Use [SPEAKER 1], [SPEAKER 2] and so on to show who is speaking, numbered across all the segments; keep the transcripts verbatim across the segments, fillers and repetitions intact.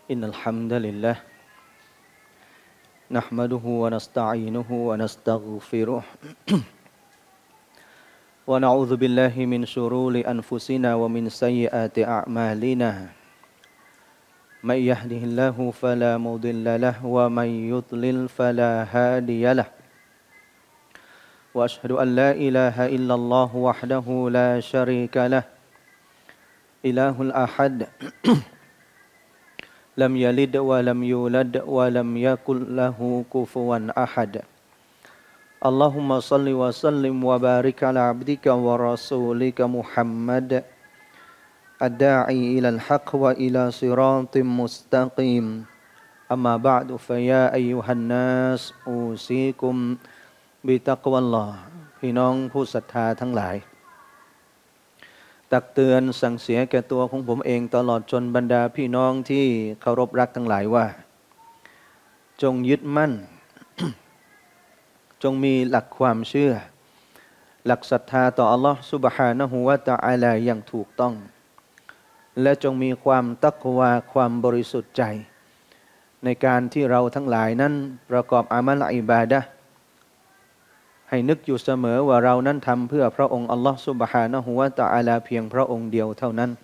[SPEAKER 1] إن الحمد لله نحمده ونستعينه ونستغفره ونعوذ بالله من شرور أنفسنا ومن سيئات أعمالنا من يهده الله فلا مضل له ومن يضلل فلا هادي له وأشهد أن لا إله إلا الله وحده لا شريك له إله الأحد لم يلد ولم يولد ولم يكن له كفوا أحد اللهم صل وسلم وبارك على عبدك ورسولك محمد الداعي إلى الحق وإلى صراط مستقيم أما بعد فيا أيها الناس أوصيكم بتقوى الله พี่น้องผู้ศรัทธาทั้งหลายตักเตือนสั่งเสียแก่ตัวของผมเองตลอดจนบรรดาพี่น้องที่เคารพรักทั้งหลายว่าจงยึดมั่น จงมีหลักความเชื่อหลักศรัทธาต่ออัลลอฮฺซุบฮานะฮูวะตะอาลาอย่างถูกต้องและจงมีความตักวาความบริสุทธิ์ใจในการที่เราทั้งหลายนั้นประกอบอามัลอิบาดะห์ให้นึกอยู่เสมอว่าเรานั้นทำเพื่อพระองค์อัลลอฮฺซุบฮานะฮูวะตะอาลาเพียงพระองค์เดียวเท่านั้น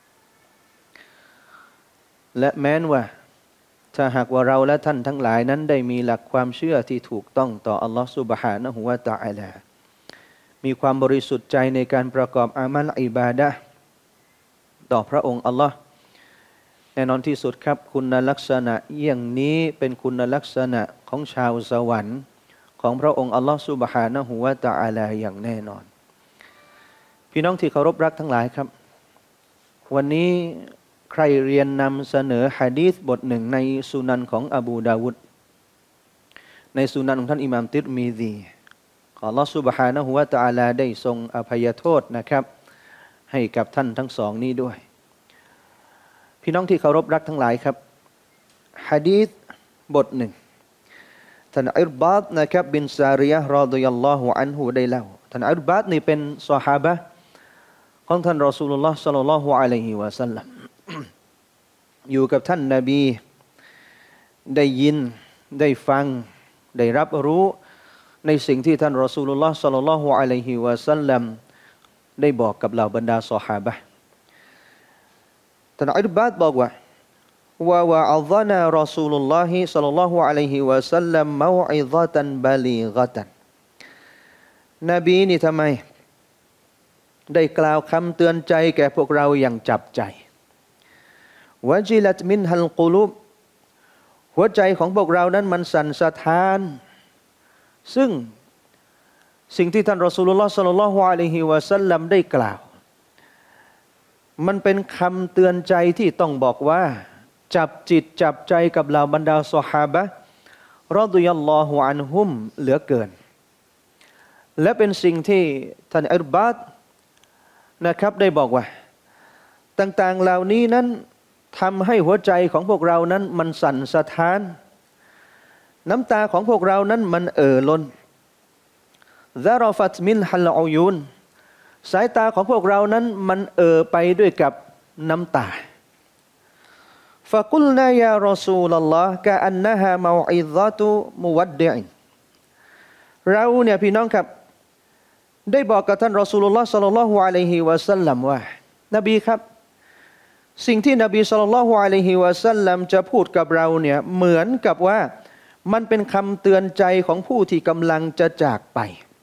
[SPEAKER 1] และแม้นว่าถ้าหากว่าเราและท่านทั้งหลายนั้นได้มีหลักความเชื่อที่ถูกต้องต่ออัลลอฮฺซุบฮานะฮูวะตะอาลามีความบริสุทธิ์ใจในการประกอบอามัลอิบาดะห์ต่อพระองค์อัลลอฮฺแน่นอนที่สุดครับคุณลักษณะอย่างนี้เป็นคุณลักษณะของชาวสวรรค์ของพระองค์อัลลอฮฺซุบฮานะฮูวะตะอาลาอย่างแน่นอนพี่น้องที่เคารพรักทั้งหลายครับวันนี้ใครเรียนนำเสนอหะดีษบทหนึ่งในสุนันของอบูดาวุดในสุนันของท่านอิหม่ามติรมิซีอัลลอฮฺซุบฮานะฮูวะตะอาลาได้ทรงอภัยโทษนะครับให้กับท่านทั้งสองนี้ด้วยพี่น้องที่เคารพรักทั้งหลายครับหะดีษบทหนึ่งท่านอิรบาดนะครับบินซาริยะห์รอฎิยัลลอฮุอันฮุได้เล่าท่านอิรบาดนี่เป็นซอฮาบะห์ของท่านรอซูลุลลอฮ์ศ็อลลัลลอฮุอะลัยฮิวะซัลลัมอยู่กับท่านนบีได้ยินได้ฟังได้รับรู้ในสิ่งที่ท่านรอซูลุลลอฮ์ศ็อลลัลลอฮุอะลัยฮิวะซัลลัมได้บอกกับเหล่าบรรดาซอฮาบะห์ท่านอิรบาดบอกว่าวะวะอัลลนะรอซูลุลลอฮิศ็อลลัลลอฮุอะลัยฮิวะซัลลัมเมาอิซะตันบะลีฆะตันนบีนี่ทำไมได้กล่าวคำเตือนใจแก่พวกเราอย่างจับใจวะจิลัตมินฮัลกุลูบหัวใจของพวกเรานั้นมันสั่นสะท้านซึ่งสิ่งที่ท่านรอซูลุลลอฮ์ศ็อลลัลลอฮุอะลัยฮิวะซัลลัมได้กล่าวมันเป็นคำเตือนใจที่ต้องบอกว่าจับจิตจับใจกับเหล่าบรรดาซอฮาบะห์รอฎิยัลลอฮุอันฮุมเหลือเกินและเป็นสิ่งที่ท่านอิรบาดนะครับได้บอกว่าต่างๆเหล่านี้นั้นทำให้หัวใจของพวกเรานั้นมันสั่นสะท้านน้ำตาของพวกเรานั้นมันเอ่อล้นซะรอฟัตมินฮัลอุยูนสายตาของพวกเรานั้นมันเอ่อไปด้วยกับน้ำตาฟะกุลนายารอซูลัลลอฮ์กะอันนะฮาเมาอิซะตุมุวัดดิอเราเนี่ยพี่น้องครับได้บอกกับท่านรอซูลุลลอฮ์ศ็อลลัลลอฮุอะลัยฮิวะซัลลัมว่านบีครับสิ่งที่นบีศ็อลลัลลอฮุอะลัยฮิวะซัลลัมจะพูดกับเราเนี่ยเหมือนกับว่ามันเป็นคำเตือนใจของผู้ที่กำลังจะจากไป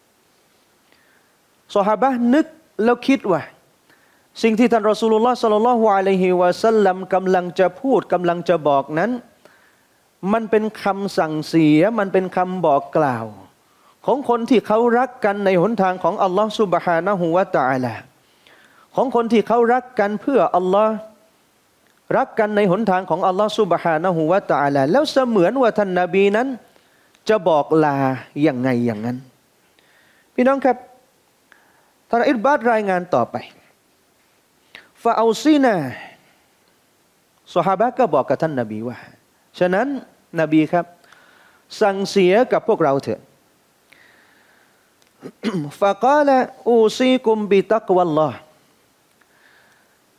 [SPEAKER 1] ซอฮาบะห์นึกแล้วคิดว่าสิ่งที่ท่านรอซูลุลลอฮ์ศ็อลลัลลอฮุอะลัยฮิวะซัลลัมกำลังจะพูดกำลังจะบอกนั้นมันเป็นคำสั่งเสียมันเป็นคำบอกกล่าวของคนที่เขารักกันในหนทางของอัลลอฮ์ซุบฮานะฮูวะตะอาลาของคนที่เขารักกันเพื่ออัลลอฮ์รักกันในหนทางของอัลลอฮ์ซุบฮานะฮูวะตะอาลาแล้วเสมือนว่าท่านนบีนั้นจะบอกลาอย่างไงอย่างนั้นพี่น้องครับท่านอิรบาดรายงานต่อไปฟาอูซีนาซอฮาบะห์ก็บอกกับท่านนบีว่าฉะนั้นนบีครับสั่งเสียกับพวกเราเถอะฟะกาละอูซีกุมบิตักวัลลอฮ์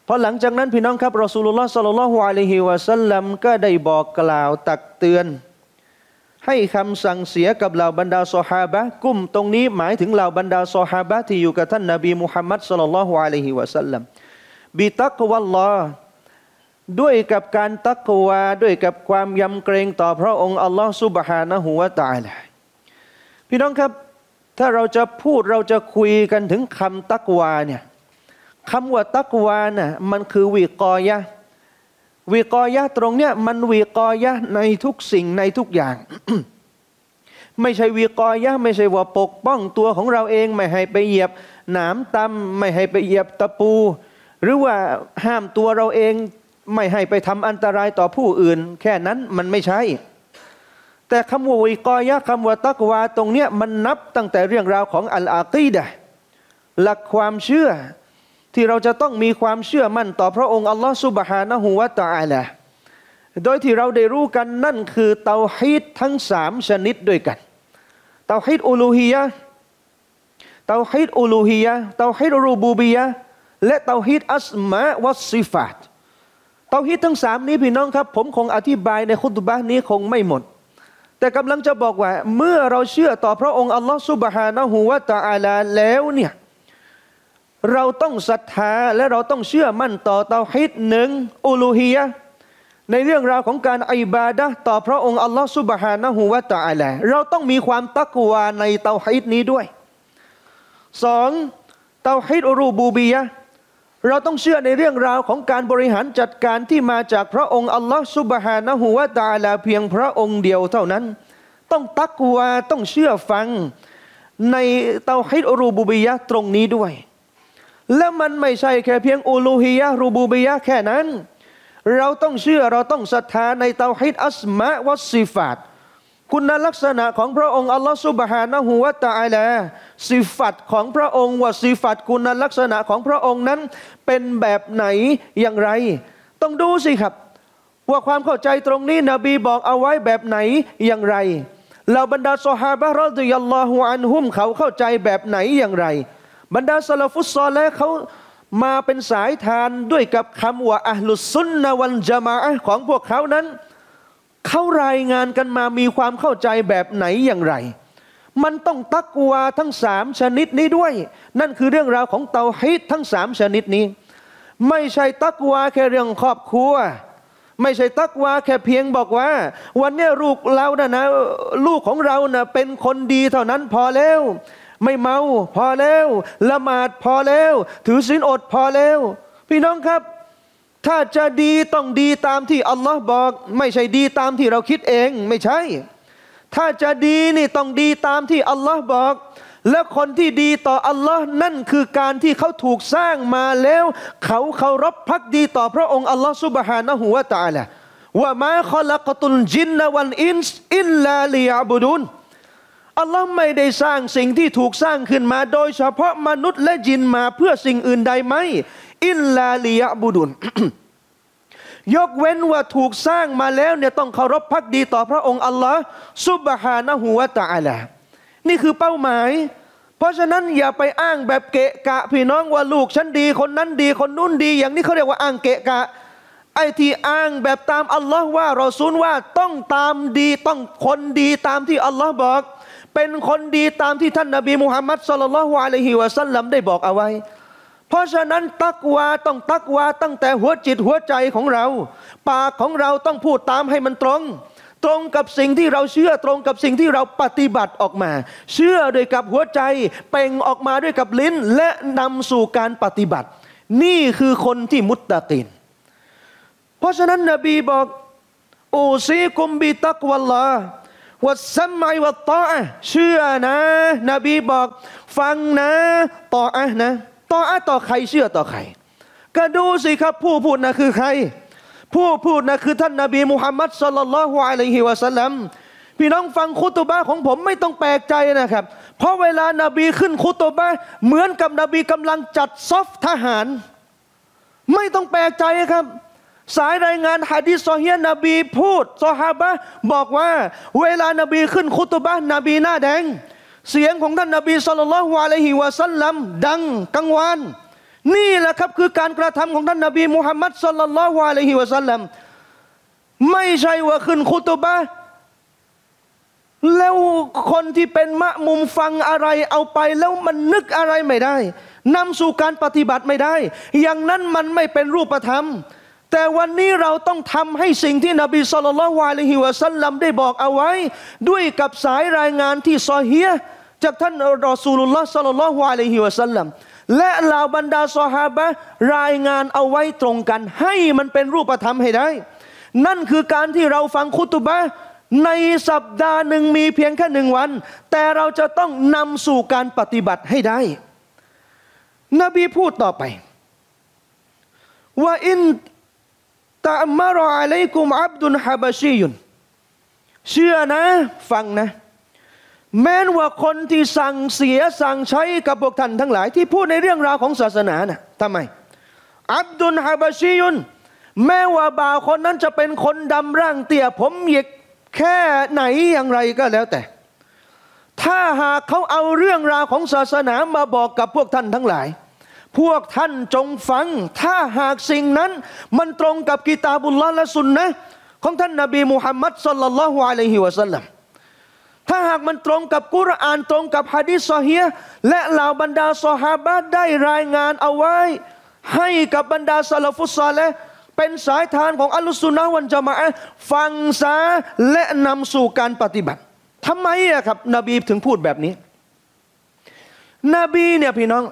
[SPEAKER 1] พอหลังจากนั้นพี่น้องครับรอซูลุลลอฮ์ ศ็อลลัลลอฮุอะลัยฮิวะซัลลัมก็ได้บอกกล่าวตักเตือนให้คำสั่งเสียกับเหล่าบรรดาซอฮาบะห์กลุ่มตรงนี้หมายถึงเหล่าบรรดาซอฮาบะห์ที่อยู่กับท่านนบีมุฮัมมัดศ็อลลัลลอฮุอะลัยฮิวะซัลลัมบิตักวัลลอฮ์ด้วยกับการตักวาด้วยกับความยำเกรงต่อพระองค์อัลลอฮ์ซุบฮานะฮูวะตะอาลาพี่น้องครับถ้าเราจะพูดเราจะคุยกันถึงคำตักวาเนี่ยคำว่าตักวาน่ะมันคือวิกอยะห์วิกอยะห์ตรงเนี้ยมันวิกอยะห์ในทุกสิ่งในทุกอย่าง ไม่ใช่วิกอยะห์ไม่ใช่ว่าปกป้องตัวของเราเองไม่ให้ไปเหยียบหนามตำไม่ให้ไปเหยียบตะปูหรือว่าห้ามตัวเราเองไม่ให้ไปทำอันตรายต่อผู้อื่นแค่นั้นมันไม่ใช่แต่คำว่าวิกอยะห์คำว่าตักวาตรงเนี้ยมันนับตั้งแต่เรื่องราวของอัลอากีดะห์หลักความเชื่อที่เราจะต้องมีความเชื่อมั่นต่อพระองค์อัลลอฮฺซุบฮานะฮูวะตะอาลาโดยที่เราได้รู้กันนั่นคือเตาฮีดทั้งสามชนิดด้วยกันเตาฮีดอูลูฮียะห์เตาฮีดอูลูฮียะห์เตาฮีดรูบูบียะห์และเตาฮีดอัสมาวัสซิฟาตเตาฮีดทั้งสามนี้พี่น้องครับผมคงอธิบายในคุตบะห์นี้คงไม่หมดแต่กำลังจะบอกว่าเมื่อเราเชื่อต่อพระองค์อัลลอฮฺซุบฮานะฮูวะตะอาลาแล้วเนี่ยเราต้องศรัทธาและเราต้องเชื่อมั่นต่อเตาฮีดหนึ่งอูลูฮียะห์ในเรื่องราวของการอิบาดะห์ต่อพระองค์อัลลอฮฺซุบฮานะฮูวะตะอาลาเราต้องมีความตักวาในเตาฮีดนี้ด้วยสองเตาฮีดอูรูบูบียะห์เราต้องเชื่อในเรื่องราวของการบริหารจัดการที่มาจากพระองค์อัลลอฮฺซุบฮานะฮูวะตะอาลาเพียงพระองค์เดียวเท่านั้นต้องตักวาต้องเชื่อฟังในเตาฮีดอูรูบูบียะห์ตรงนี้ด้วยและมันไม่ใช่แค่เพียงอูลูฮียะห์รูบูบียะห์แค่นั้นเราต้องเชื่อเราต้องศรัทธาในเตาฮีดอัสมาวัสซิฟาตคุณลักษณะของพระองค์อัลลอฮฺซุบฮานะฮูวะตะอาลาสิฟัตของพระองค์ว่าสิฟัตคุณลักษณะของพระองค์นั้นเป็นแบบไหนอย่างไรต้องดูสิครับว่าความเข้าใจตรงนี้นบีบอกเอาไว้แบบไหนอย่างไรเหล่าบรรดาซอฮาบะห์รอฎิยัลลอฮุอันฮุมเขาเข้าใจแบบไหนอย่างไรบรรดาซะลาฟุสซอลิห์เขามาเป็นสายทานด้วยกับคำว่าอะห์ลุสซุนนะวัลญะมาอะห์ของพวกเขานั้นเขารายงานกันมามีความเข้าใจแบบไหนอย่างไรมันต้องตักวาทั้งสามชนิดนี้ด้วยนั่นคือเรื่องราวของเตาฮีดทั้งสามชนิดนี้ไม่ใช่ตักวาแค่เรื่องครอบครัวไม่ใช่ตักวาแค่เพียงบอกว่าวันนี้ลูกเรานะนะลูกของเรานะเป็นคนดีเท่านั้นพอแล้วไม่เมาพอแล้วละหมาดพอแล้วถือศีลอดพอแล้วพี่น้องครับถ้าจะดีต้องดีตามที่อัลลอฮ์บอกไม่ใช่ดีตามที่เราคิดเองไม่ใช่ถ้าจะดีนี่ต้องดีตามที่อัลลอฮ์บอกและคนที่ดีต่ออัลลอฮ์นั่นคือการที่เขาถูกสร้างมาแล้วเขาเคารพภักดีต่อพระองค์อัลลอฮ์ซุบฮานะฮูวะตะอาลาว่ามาคอลักตุลจินนะวัลอินส์อิลลาลิยะบุดุนอัลลอฮ์ไม่ได้สร้างสิ่งที่ถูกสร้างขึ้นมาโดยเฉพาะมนุษย์และจินมาเพื่อสิ่งอื่นใดไหมอิลลาลิยะบุดุน ยกเว้นว่าถูกสร้างมาแล้วเนี่ยต้องเคารพภักดีต่อพระองค์อัลลอฮ์ซุบฮานะฮูวะตะอาลานี่คือเป้าหมายเพราะฉะนั้นอย่าไปอ้างแบบเกะกะพี่น้องว่าลูกฉันดีคนนั้นดีคนนู้นดีอย่างนี้เขาเรียกว่าอ้างเกะกะไอ้ที่อ้างแบบตามอัลลอฮ์ว่ารอซูลว่าต้องตามดีต้องคนดีตามที่อัลลอฮ์บอกเป็นคนดีตามที่ท่านนบีมุฮัมมัดศ็อลลัลลอฮุอะลัยฮิวะซัลลัมได้บอกเอาไว้เพราะฉะนั้นตักวาต้องตักวาตั้งแต่หัวจิตหัวใจของเราปากของเราต้องพูดตามให้มันตรงตรงกับสิ่งที่เราเชื่อตรงกับสิ่งที่เราปฏิบัติออกมาเชื่อด้วยกับหัวใจเป่งออกมาด้วยกับลิ้นและนำสู่การปฏิบัตินี่คือคนที่มุตตะกีนเพราะฉะนั้นนบีบอกอูซีกุมบิตักวัลลอฮ์วัสซัมมัยวัตตออะห์เชื่อนะนบีบอกฟังนะตออะห์นะตออะห์ต่อใครเชื่อต่อใครก็ดูสิครับผู้พูดนะคือใครผู้พูดนะคือท่านนบีมุฮัมมัดศ็อลลัลลอฮุอะลัยฮิวะซัลลัมพี่น้องฟังคุตุบะห์ของผมไม่ต้องแปลกใจนะครับเพราะเวลานบีขึ้นคุตุบะห์เหมือนกับนบีกำลังจัดซอฟทหารไม่ต้องแปลกใจครับสายรายงานหะดีษซอฮีฮ์นบีพูดซอฮาบะห์บอกว่าเวลานบีขึ้นคุตุบะห์นบีหน้าแดงเสียงของท่านนบีศ็อลลัลลอฮุอะลัยฮิวะซัลลัมดังกังวานนี่แหละครับคือการกระทำของท่านนบีมุฮัมมัดศ็อลลัลลอฮุอะลัยฮิวะซัลลัมไม่ใช่ว่าขึ้นคุตุบะห์แล้วคนที่เป็นมะมุมฟังอะไรเอาไปแล้วมันนึกอะไรไม่ได้นำสู่การปฏิบัติไม่ได้อย่างนั้นมันไม่เป็นรูปธรรมแต่วันนี้เราต้องทำให้สิ่งที่นบีศ็อลลัลลอฮุอะลัยฮิวะซัลลัมได้บอกเอาไว้ด้วยกับสายรายงานที่ซอฮีฮ์จากท่านรอซูลุลลอฮ์ศ็อลลัลลอฮุอะลัยฮิวะซัลลัมและเหล่าบรรดาซอฮาบะห์รายงานเอาไว้ตรงกันให้มันเป็นรูปธรรมให้ได้นั่นคือการที่เราฟังคุตุบะห์ในสัปดาห์หนึ่งมีเพียงแค่หนึ่งวันแต่เราจะต้องนำสู่การปฏิบัติให้ได้นบีพูดต่อไปว่าอินตะอัมมะรออะลัยกุมอับดุลฮะบะชียุนเชื่อนะฟังนะแม้ว่าคนที่สั่งเสียสั่งใช้กับพวกท่านทั้งหลายที่พูดในเรื่องราวของศาสนาน่ะทำไมอับดุลฮะบะชียุนแม้ว่าบ่าวคนนั้นจะเป็นคนดำร่างเตี้ยผมหยิกแค่ไหนอย่างไรก็แล้วแต่ถ้าหากเขาเอาเรื่องราวของศาสนามาบอกกับพวกท่านทั้งหลายพวกท่านจงฟังถ้าหากสิ่งนั้นมันตรงกับกิตาบุลลอฮ์และสุนนะห์ของท่านนบีมุฮัมมัดศ็อลลัลลอฮุอะลัยฮิวะซัลลัมถ้าหากมันตรงกับกุรอานตรงกับหะดีษซอฮีฮ์และเหล่าบรรดาซอฮาบะห์ได้รายงานเอาไว้ให้กับบรรดาซะลาฟุศศอลิห์เป็นสายทานของอัลลุซุนนะฮ์วัลญะมาอะฮ์ฟังซะและนำสู่การปฏิบัติทำไมอะครับนบีถึงพูดแบบนี้นบีเนี่ยพี่น้อง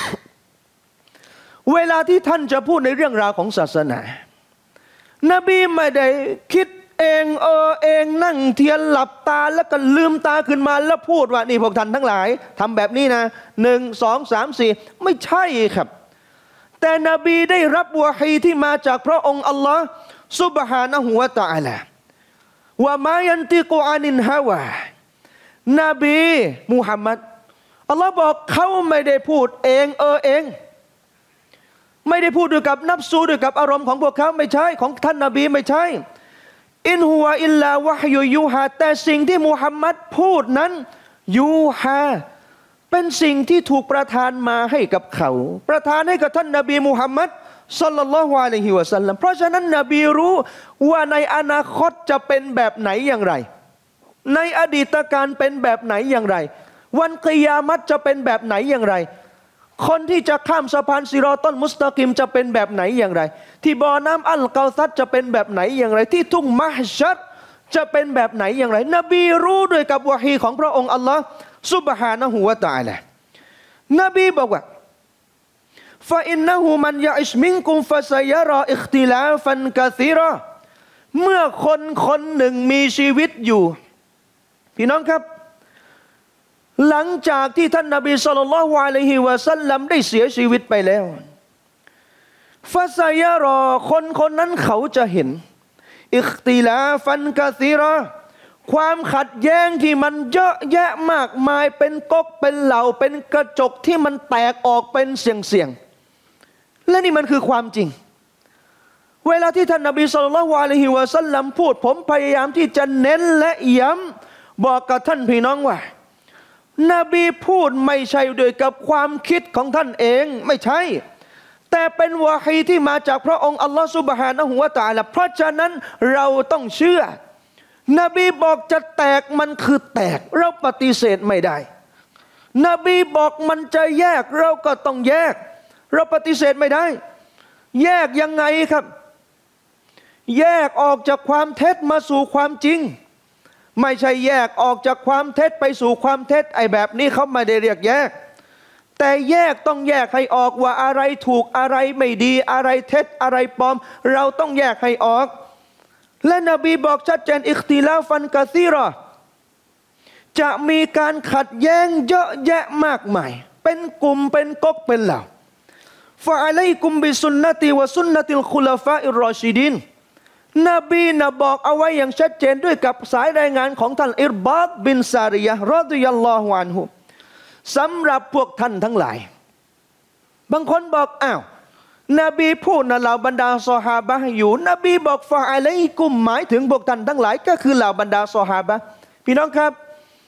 [SPEAKER 1] เวลาที่ท่านจะพูดในเรื่องราวของศาสนานบีไม่ได้คิดเองเออเองนั่งเทียนหลับตาแล้วก็ลืมตาขึ้นมาแล้วพูดว่านี่พวกท่านทั้งหลายทำแบบนี้นะหนึ่งสองสามสี่ไม่ใช่ครับแต่นบีได้รับวะฮีที่มาจากพระองค์อัลลอฮ์ซุบฮานะฮูวะตะอาลาว่ามายันติกุอานินฮาวานบีมุฮัมมัดอัลลอฮ์บอกเขาไม่ได้พูดเองเออเองไม่ได้พูดด้วยกับนับซูด้วยกับอารมณ์ของพวกเขาไม่ใช่ของท่านนบีไม่ใช่อินฮุวะอิลลาวะฮยุยูฮาแต่สิ่งที่มุฮัมมัดพูดนั้นยูฮาเป็นสิ่งที่ถูกประทานมาให้กับเขาประทานให้กับท่านนบีมุฮัมมัดศ็อลลัลลอฮุอะลัยฮิวะซัลลัมเพราะฉะนั้นนบีรู้ว่าในอนาคตจะเป็นแบบไหนอย่างไรในอดีตการเป็นแบบไหนอย่างไรวันกิยามัตจะเป็นแบบไหนอย่างไรคนที่จะข้ามสะพานซิรอตัลมุสตะกิมจะเป็นแบบไหนอย่างไรที่บ่อน้ำอัลกอซัรจะเป็นแบบไหนอย่างไรที่ทุ่งมะฮชัรจะเป็นแบบไหนอย่างไรนบีรู้ด้วยกับวะฮีของพระองค์อัลลอฮ์ซุบฮานะฮูวะตะอาลานบีบอกว่าฟะอินนะฮูมันยะอิชมินกุมฟะซะยะรออิคติลาฟันกะซีรอเมื่อคนคนหนึ่งมีชีวิตอยู่พี่น้องครับหลังจากที่ท่านนบีศ็อลลัลลอฮุอะลัยฮิวะซัลลัมได้เสียชีวิตไปแล้วฟะซะยะรอคนคนนั้นเขาจะเห็นอิคติลาฟันกะซีรอความขัดแย้งที่มันเยอะแยะมากมายเป็นก๊กเป็นเหล่าเป็นกระจกที่มันแตกออกเป็นเสียงๆและนี่มันคือความจริงเวลาที่ท่านนบีศ็อลลัลลอฮุอะลัยฮิวะซัลลัมพูดผมพยายามที่จะเน้นและย้ำบอกกับท่านพี่น้องว่านบีพูดไม่ใช่โดยกับความคิดของท่านเองไม่ใช่แต่เป็นวะฮีที่มาจากพระองค์อัลลอฮฺซุบฮานะฮูวะตะอาลาเพราะฉะนั้นเราต้องเชื่อนบีบอกจะแตกมันคือแตกเราปฏิเสธไม่ได้นบีบอกมันจะแยกเราก็ต้องแยกเราปฏิเสธไม่ได้แยกยังไงครับแยกออกจากความเท็จมาสู่ความจริงไม่ใช่แยกออกจากความเท็จไปสู่ความเท็จไอ้แบบนี้เขาไม่ได้เรียกแยกแต่แยกต้องแยกให้ออกว่าอะไรถูกอะไรไม่ดีอะไรเท็จอะไรปลอมเราต้องแยกให้ออกและนบีบอกชัดเจนอิคติลาฟันกะซีรอจะมีการขัดแย้งเยอะแยะมากมายเป็นกลุ่มเป็นก๊กเป็นเหล่าฟะอะลัยกุมบิสุนนะติวะสุนนะติลคุลาฟาอิรรอชิดีนนบีนะบอกเอาไว้อย่างชัดเจนด้วยกับสายรายงานของท่านอิรบาดบินซาริยะห์รอฎิยัลลอฮุอันฮุสำหรับพวกท่านทั้งหลายบางคนบอกอ้าวนบีพูดนะเหล่าบรรดาซอฮาบะห์อยู่นบีบอกฟะอะลัยกุมหมายถึงพวกท่านทั้งหลายก็คือเหล่าบรรดาซอฮาบะห์พี่น้องครับ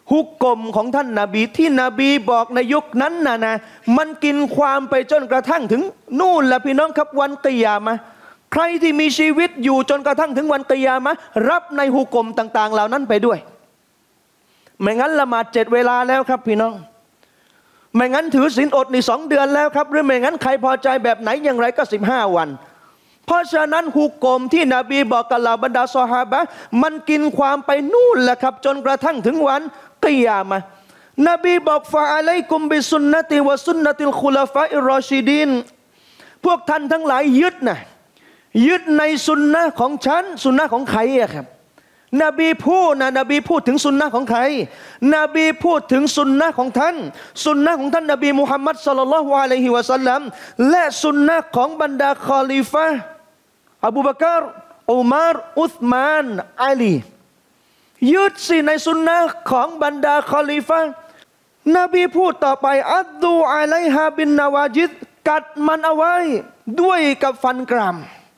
[SPEAKER 1] ฮุกกลมของท่านนาบีที่นบีบอกในยุคนั้นนะนะมันกินความไปจนกระทั่งถึงนู่นแหละพี่น้องครับวันกิยามะห์ใครที่มีชีวิตอยู่จนกระทั่งถึงวันกิยามะห์รับในฮุกกลมต่างๆเหล่านั้นไปด้วยไม่งั้นละหมาดเจ็ดเวลาแล้วครับพี่น้องไม่งั้นถือศีลอดในสองเดือนแล้วครับหรือไม่งั้นใครพอใจแบบไหนอย่างไรก็สิบห้าวันเพราะฉะนั้นฮุกกลมที่นบีบอกกับเหล่าบรรดาซอฮาบะห์มันกินความไปนู่นแหละครับจนกระทั่งถึงวันกิยามะห์นบีบอกฟะอะลัยกุมบิสุนนะติวะสุนนะติลคุลาฟาอิรรอชิดีนพวกท่านทั้งหลายยึดนะยึดในสุนนะของฉันสุนนะของใครอะครับนบีพูดนะนบีพูดถึงสุนนะของใครนบีพูดถึงสุนนะของท่านสุนนะของท่านนบีมุฮัมมัดศ็อลลัลลอฮุอะลัยฮิวะซัลลัมและสุนนะของบรรดาคอลิฟะห์อบูบักรอุมัรอุสมานอาลียึดสิในสุนนะของบรรดาคอลิฟะห์นบีพูดต่อไปอัดดูอะลัยฮาบินนาวาจิดกัดมันเอาไว้ด้วยกับฟันกราม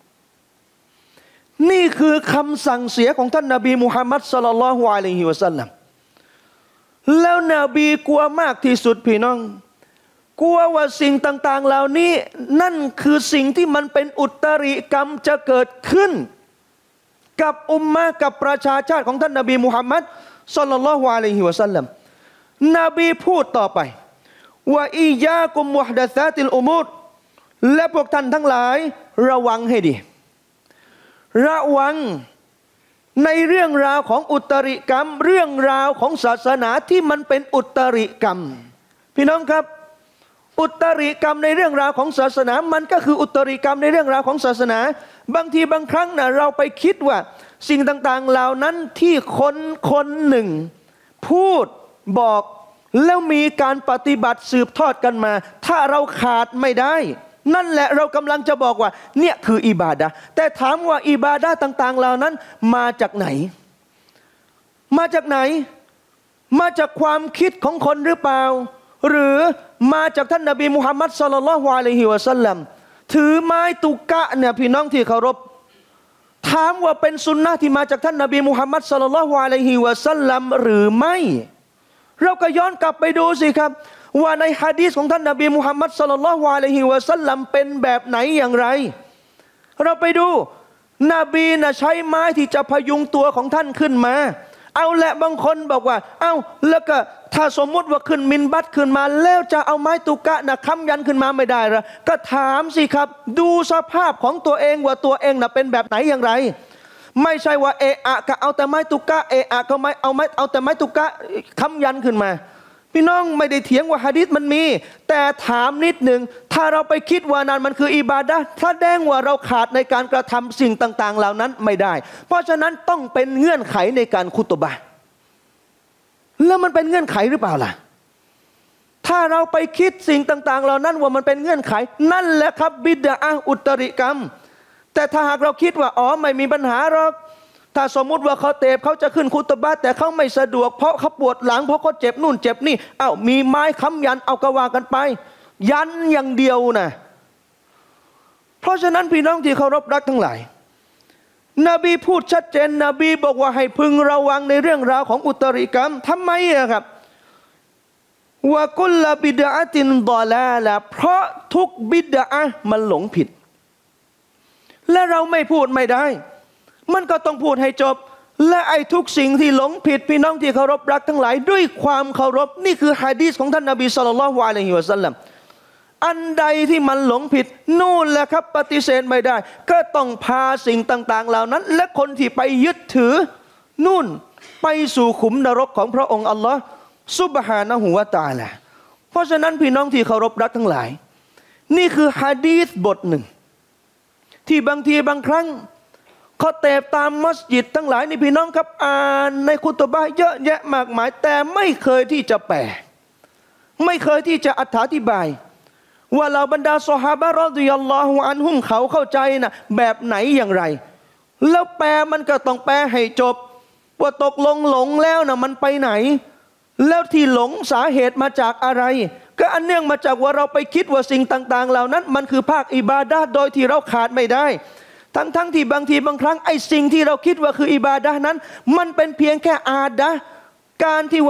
[SPEAKER 1] นี่คือคำสั่งเสียของท่านนบีมุฮัมมัดศ็อลลัลลอฮุอะลัยฮิวะซัลลัมแล้วนบีกลัวมากที่สุดพี่น้องกลัวว่าสิ่งต่างๆเหล่านี้นั่นคือสิ่งที่มันเป็นอุตริกรรมจะเกิดขึ้นกับอุมมะกับประชาชาติของท่านนบีมุฮัมมัดศ็อลลัลลอฮุอะลัยฮิวะซัลลัมนบีพูดต่อไปว่าอิยากุมมุฮดะซาติลอุมูรและพวกท่านทั้งหลายระวังให้ดีระวังในเรื่องราวของอุตริกรรมเรื่องราวของศาสนาที่มันเป็นอุตริกรรมพี่น้องครับอุตริกรรมในเรื่องราวของศาสนามันก็คืออุตริกรรมในเรื่องราวของศาสนาบางทีบางครั้งนะเราไปคิดว่าสิ่งต่างๆเหล่านั้นที่คนคนหนึ่งพูดบอกแล้วมีการปฏิบัติสืบทอดกันมาถ้าเราขาดไม่ได้นั่นแหละเรากำลังจะบอกว่าเนี่ยคืออิบาดะห์แต่ถามว่าอิบาดะห์ต่างๆเหล่านั้นมาจากไหนมาจากไหนมาจากความคิดของคนหรือเปล่าหรือมาจากท่านนบีมุฮัมมัดศ็อลลัลลอฮุอะลัยฮิวะซัลลัมถือไม้ตุกะเนี่ยพี่น้องที่เคารพถามว่าเป็นสุนนะที่มาจากท่านนบีมุฮัมมัดศ็อลลัลลอฮุอะลัยฮิวะซัลลัมหรือไม่เราก็ย้อนกลับไปดูสิครับว่าในหะดีษของท่านนบีมุฮัมมัดศ็อลลัลลอฮุอะลัยฮิวะซัลลัมเป็นแบบไหนอย่างไรเราไปดูนบีน่ะใช้ไม้ที่จะพยุงตัวของท่านขึ้นมาเอาละบางคนบอกว่าเอ้าแล้วก็ถ้าสมมุติว่าขึ้นมินบัตขึ้นมาแล้วจะเอาไม้ตุกะน่ะค้ำยันขึ้นมาไม่ได้หรอก็ถามสิครับดูสภาพของตัวเองว่าตัวเองน่ะเป็นแบบไหนอย่างไรไม่ใช่ว่าเอะอะก็เอาแต่ไม้ตุกะเอะอะก็ไม่เอาไม้เอาแต่ไม้ตุกะค้ำยันขึ้นมาพี่น้องไม่ได้เถียงว่าหะดีษมันมีแต่ถามนิดหนึ่งถ้าเราไปคิดว่านั้นมันคืออิบาดะห์แสดงว่าเราขาดในการกระทำสิ่งต่างๆเหล่านั้นไม่ได้เพราะฉะนั้นต้องเป็นเงื่อนไขในการคุตบะห์แล้วมันเป็นเงื่อนไขหรือเปล่าล่ะถ้าเราไปคิดสิ่งต่างๆเหล่านั้นว่ามันเป็นเงื่อนไขนั่นแหละครับบิดอะห์อุตริกรรมแต่ถ้าหากเราคิดว่าอ๋อไม่มีปัญหาหรอกถ้าสมมุติว่าเขาเตบเขาจะขึ้นคุตบะห์แต่เขาไม่สะดวกเพราะเขาปวดหลังเพราะเขาเจ็บนู่นเจ็บนี่เอ้ามีไม้ค้ำยันเอากระวากันไปยันอย่างเดียวนะเพราะฉะนั้นพี่น้องที่เคารพรักทั้งหลายนบีพูดชัดเจนนบีบอกว่าให้พึงระวังในเรื่องราวของอุตริกรรมทำไมอะครับวะกุลลบิดอะตินฎอลาละเพราะทุกบิดอะห์มันหลงผิดและเราไม่พูดไม่ได้มันก็ต้องพูดให้จบและไอ้ทุกสิ่งที่หลงผิดพี่น้องที่เคารพรักทั้งหลายด้วยความเคารพนี่คือหะดีษของท่านนบีศ็อลลัลลอฮุอะลัยฮิวะซัลลัมอันใดที่มันหลงผิดนู่นแหละครับปฏิเสธไม่ได้ก็ต้องพาสิ่งต่างๆเหล่านั้นและคนที่ไปยึดถือนู่นไปสู่ขุมนรกของพระองค์อัลลอฮ์ซุบฮานะฮูวะตะอาลาเพราะฉะนั้นพี่น้องที่เคารพรักทั้งหลายนี่คือหะดีษบทหนึ่งที่บางทีบางครั้งเขาเตบตามมัสยิดทั้งหลายนี่พี่น้องครับอ่านในคุตบะห์เยอะแยะมากมายแต่ไม่เคยที่จะแปลไม่เคยที่จะอธิบายว่าเหล่าบรรดาซอฮาบะห์รอฎิยัลลอฮุอันฮุมเขาเข้าใจนะแบบไหนอย่างไรแล้วแปลมันก็ต้องแปลให้จบว่าตกลงหลงแล้วนะมันไปไหนแล้วที่หลงสาเหตุมาจากอะไรก็อันเนื่องมาจากว่าเราไปคิดว่าสิ่งต่างๆเหล่านั้นมันคือภาคอิบาดะห์โดยที่เราขาดไม่ได้ทั้งๆ ท, ที่บางทีบางครั้งไอ้สิ่งที่เราคิดว่าคืออิบาดะห์นั้นมันเป็นเพียงแค่อาดะห์การที่ว่า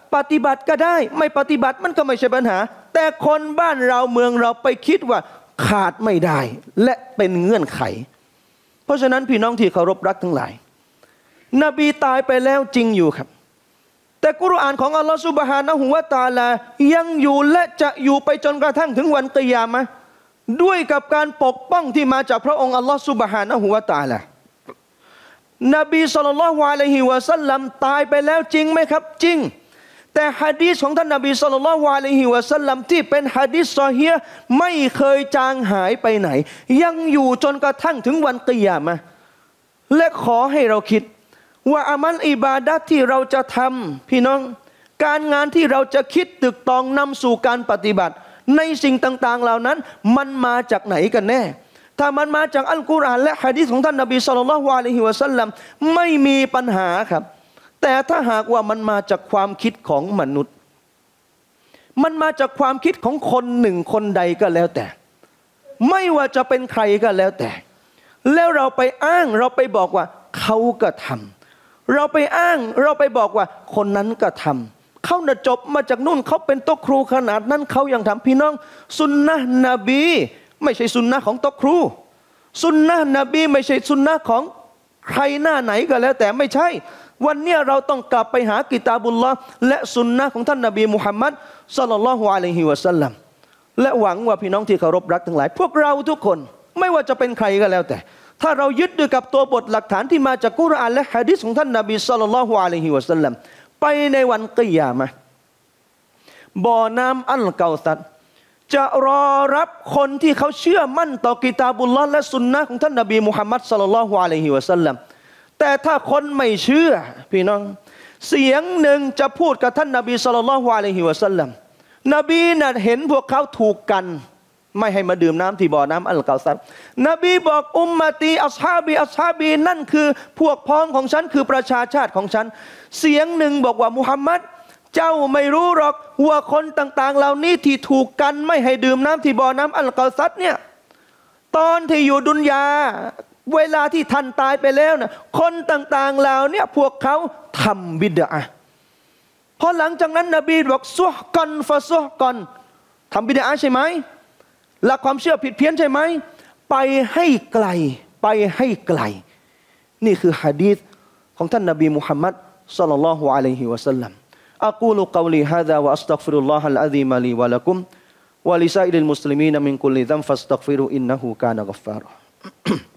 [SPEAKER 1] ปฏิบัติก็ได้ไม่ปฏิบัติมันก็ไม่ใช่ปัญหาแต่คนบ้านเราเมืองเราไปคิดว่าขาดไม่ได้และเป็นเงื่อนไขเพราะฉะนั้นพี่น้องที่เคารพรักทั้งหลายนบีตายไปแล้วจริงอยู่ครับแต่กุรอานของอัลลอฮฺซุบฮานะฮูวะตะอาลายังอยู่และจะอยู่ไปจนกระทั่งถึงวันกิยามะห์ด้วยกับการปกป้องที่มาจากพระองค์อัลลอฮฺซุบฮานะฮูวะตะอาลานบีศ็อลลัลลอฮุอะลัยฮิวะซัลลัมตายไปแล้วจริงไหมครับจริงแต่หะดีษของท่านนบีศ็อลลัลลอฮุอะลัยฮิวะซัลลัมที่เป็นหะดีษซอฮีฮ์ไม่เคยจางหายไปไหนยังอยู่จนกระทั่งถึงวันกิยามะห์และขอให้เราคิดว่าอามัลอิบาดะห์ที่เราจะทำพี่น้องการงานที่เราจะคิดตึกตองนำสู่การปฏิบัติในสิ่งต่างๆเหล่านั้นมันมาจากไหนกันแน่ถ้ามันมาจากอัลกุรอานและหะดีษของท่านนบีศ็อลลัลลอฮุอะลัยฮิวะซัลลัมไม่มีปัญหาครับแต่ถ้าหากว่ามันมาจากความคิดของมนุษย์มันมาจากความคิดของคนหนึ่งคนใดก็แล้วแต่ไม่ว่าจะเป็นใครก็แล้วแต่แล้วเราไปอ้างเราไปบอกว่าเขาก็ทำเราไปอ้างเราไปบอกว่าคนนั้นก็ทำเขาน่ะจบมาจากนู่นเขาเป็นโต๊ะครูขนาดนั้นเขายังทำพี่น้องสุนนะนบีไม่ใช่สุนนะของโต๊ะครูสุนนะนบีไม่ใช่สุนนะของใครหน้าไหนก็แล้วแต่ไม่ใช่วันนี้เราต้องกลับไปหากิตาบุลลอฮ์และสุนนะของท่านนบีมุฮัมมัดศ็อลลัลลอฮุอะลัยฮิวะซัลลัมและหวังว่าพี่น้องที่เคารพรักทั้งหลายพวกเราทุกคนไม่ว่าจะเป็นใครก็แล้วแต่ถ้าเรายึดด้วยกับตัวบทหลักฐานที่มาจากกุรอานและหะดีษของท่านนบีศ็อลลัลลอฮุอะลัยฮิวะซัลลัมไปในวันกิยามะห์บ่อน้ำอัลเกาซัรจะรอรับคนที่เขาเชื่อมั่นต่อกิตาบุลลอฮ์และสุนนะของท่านนบีมุฮัมมัดศ็อลลัลลอฮุอะลัยฮิวะซัลลัมแต่ถ้าคนไม่เชื่อพี่น้องเสียงหนึ่งจะพูดกับท่านนบีศ็อลลัลลอฮุอะลัยฮิวะซัลลัมนบีน่ะเห็นพวกเขาถูกกันไม่ให้มาดื่มน้ำที่บ่อน้ำอัลเกาซัรนบีบอกอุมมะตีอัศฮาบีอัศฮาบีนั่นคือพวกพ้องของฉันคือประชาชาติของฉันเสียงหนึ่งบอกว่ามุฮัมมัดเจ้าไม่รู้หรอกว่าคนต่างๆเหล่านี้ที่ถูกกันไม่ให้ดื่มน้ำที่บ่อน้ำอัลเกาซัรเนี่ยตอนที่อยู่ดุนยาเวลาที่ท่านตายไปแล้วนะคนต่างๆเหล่านี้พวกเขาทำบิดอะห์พอหลังจากนั้นนบีบอกซุฮกอนฟะซุฮกอนทำบิดอะห์ใช่ไหมหลักความเชื่อผิดเพี้ยนใช่ไหมไปให้ไกลไปให้ไกลนี่คือหะดีษของท่านนบีมุฮัมมัดศ็อลลัลลอฮุอะลัยฮิวะซัลลัมอะกูลุกอลีฮาซาวะอัสตัฆฟิรุลลอฮะลอะซีมะลีวะละกุมวะลิซาอิริลมุสลิมีนมินกุลลิซัมฟัสตัฆฟิรุอินนะฮูกานะกัฟฟาร